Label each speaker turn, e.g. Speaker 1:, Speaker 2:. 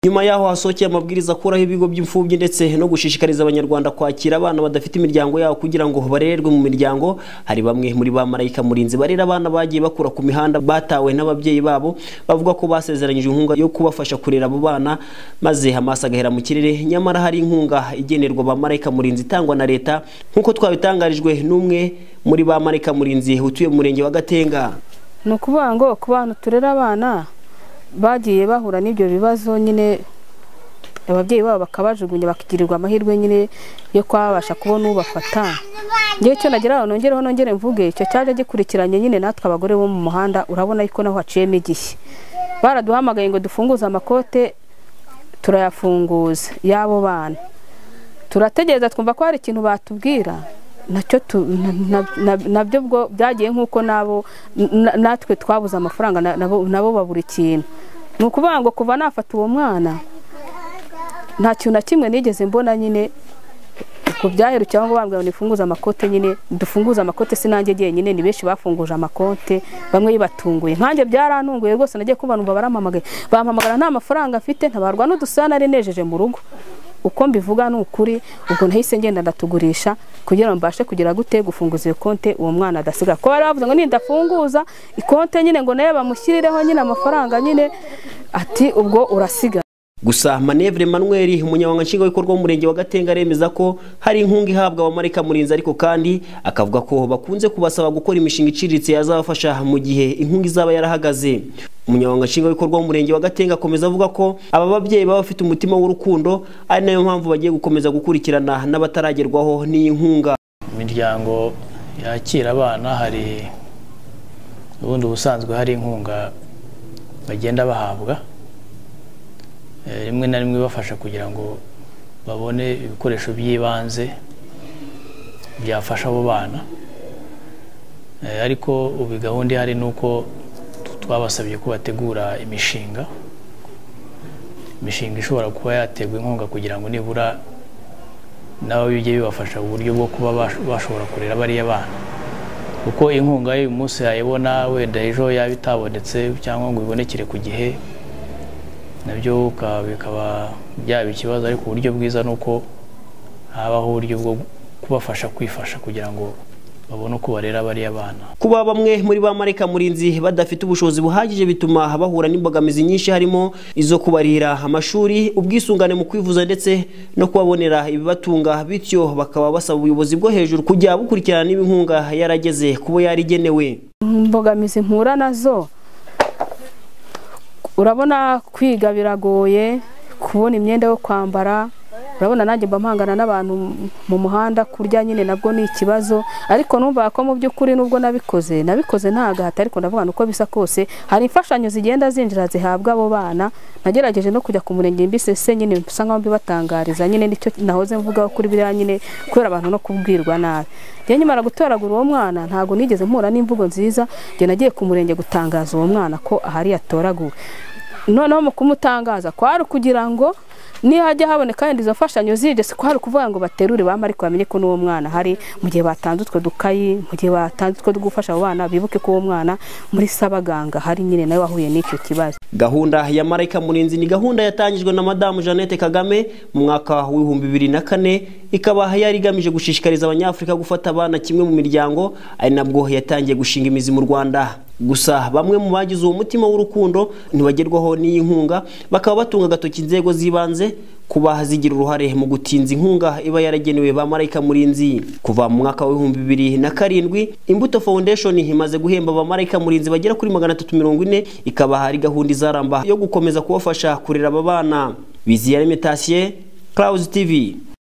Speaker 1: nyuma yaho hasokeye amabwiriza akuraho ibigo by'imfubyi ndetse no gushishikariza abanyarwanda kwakira abana badafite imiryango yabo kugira ngo barererwe mu miryango. Hari bamwe muri ba Marayika Murinzi barera abana bagiye bakura ku mihanda batawe n'ababyeyi babo, bavuga ko basezeranyije inkunga yo kubafasha kurera abo bana maze amaso agahera mu kirere. Nyamara hari inkunga igenerwa ba Marayika Murinzi itangwa na leta nkuko twabitangarijwe n'umwe muri ba Marayika Murinzi utuye mu murenge wa Gatenga.
Speaker 2: Nukuvuga ngo ku bantu turera abana bagiye bahura n'ibyo bibazo nyine ababyeyi babo bakabajugunya bakigirirwa amahirwe nyine yo kwabasha kubona ubafata. Ngiye cyo nagira nongere mvuge icyo cyaje gikurikiranye nyine natwe abagore bo mu muhanda, urabona yuko naho haciyemo igihe. Baraduhamagaye ngo dufunguze amakote, turayafunguza yabo bana. Turategereza twumva ko hari ikintu batubwira, nacyo nabyo bwo byagiye nkuko natwe twabuze amafaranga nabo babura ikintu. Nukuvuga ngo kuva nafata uwo mwana nta kintu na kimwe nigeze mbona nyine ku byaherukye aho bambwira ngo nifunguza amakote nyine dufunguza amakote sinange giye nyine ni benshi bafunguje amakote bamwe yibatunguye. Nkanjye byarantunguye rwose nagiye kuba numva barampamagaye bampamagara nta mafaranga afite ntabarwa n'udusana ari nejeje mu rugo. Uko mbivuga n'ukuri ubwo ntahise ngenda ndatugurisha kugira ngo mbashe kugira gute gufunguza iyo konte uwo mwana adasiga. Ko bari bavuze ngo nindafunguza ikonte nyine ngo naye bamushyirireho nyine amafaranga nyine ati ubwo urasiga.
Speaker 1: Gusa Manevre Emmanuel umunyamabanga nshingwabikorwa w'umurenge wa Gatenga aremeza ko hari inkunga ihabwa aba Marayika Murinzi, ariko kandi akavuga ko bakunze kubasaba gukora imishinga iciriritse yazabafasha mu gihe inkunga izaba yarahagaze. Umunyamabanga nshingwabikorwa w'umurenge wa Gatenga akomeza avuga ko aba babyeyi baba bafite umutima w'urukundo, ari nayo mpamvu bagiye gukomeza gukurikirana n'abataragerwaho n'iyi nkunga.
Speaker 3: Imiryango yakira abana hari ubundi ubusanzwe hari inkunga bagenda bahabwa rimwe na rimwe bafasha kugira ngo babone ibikoresho by'ibanze byafasha abo bana, ariko ubu gahunda hari nuko twabasabye ko bategura imishinga ishobora kuba yategwa inkunga kugira ngo nibura nabo bijye bibafasha uburyo bwo kuba bashobora kurera bariya bana, kuko inkunga y'uyu munsi yayibona wenda ejo yaba itabonetse cyangwa ngo ibonekere ku gihe nabyo bikaba byaba ikibazo. Ariko uburyo bwiza nuko habaho uburyo bwo kubafasha kwifasha kugira ngo babone uko barera bariya bana.
Speaker 1: Kuba bamwe muri ba Marayika Murinzi badafite ubushobozi buhagije bituma bahura n'imbogamizi nyinshi, harimo izo kubarira amashuri, ubwisungane mu kwivuza ndetse no kubabonera ibibatunga, bityo bakaba basaba ubuyobozi bwo hejuru kujya bukurikirana n'ibinkunga yarageze kubo yarigenewe.
Speaker 2: Imbogamizi mpura nazo, urabona kwiga biragoye, kubona imyenda yo kwambara, urabona nanjye mba mpangana n'abantu mu muhanda, kurya nyine nabwo ni ikibazo. Ariko numva ko mu by'ukuri nubwo nabikoze nta gahato, ariko ndavuga uko bisa kose hari imfashanyo zigenda zinjira zihabwa abo bana. Nagerageje no kujya ku murenge mbisese nyine bisa nkaho mbibatangariza nyine nicyo nahoze mvuga kuri biriya nyine kubera abantu no kubwirwa nabi. Njye nyimara gutoragura uwo mwana ntago nigeze mpura n'imvugo nziza, njye nagiye ku murenge gutangaza uwo mwana ko ahari yatoraguwe. Noneho mu kumutangaza kwari kugira ngo nihajya haboneka kandi izo mfashanyo zije si kwari kuvuga ngo baterure bama, ariko bamenye ko n'uwo mwana hari mu gihe batanze utwo dukayi, mu gihe batanze utwo gufasha abo bana bibuke ko uwo mwana muri Sabaganga hari nyine nawe wahuye n'icyo kibazo.
Speaker 1: Gahunda ya Marayika Murinzi ni gahunda yatangijwe na Madamu Jeannette Kagame mu mwaka wa 2004, ikaba yari igamije gushishikariza abanyafrika gufata abana kimwe mu miryango, ari nabwo yatangiye gushinga imizi mu Rwanda. Gusa bamwe mu bagize uwo mutima w'urukundo ntibagerwaho n'iyi nkunga, bakaba batunga agatoki inzego zibanze kuba zigira uruhare mu gutinza inkunga iba yaragenewe ba Marayika Murinzi. Kuva mu mwaka wa 2007 Imbuto Foundation imaze guhemba ba Marayika Murinzi bagera kuri 340, ikaba hari gahunda izaramba yo gukomeza kubafasha kurera aba bana. Biziyaremye Tassier, Clouds TV.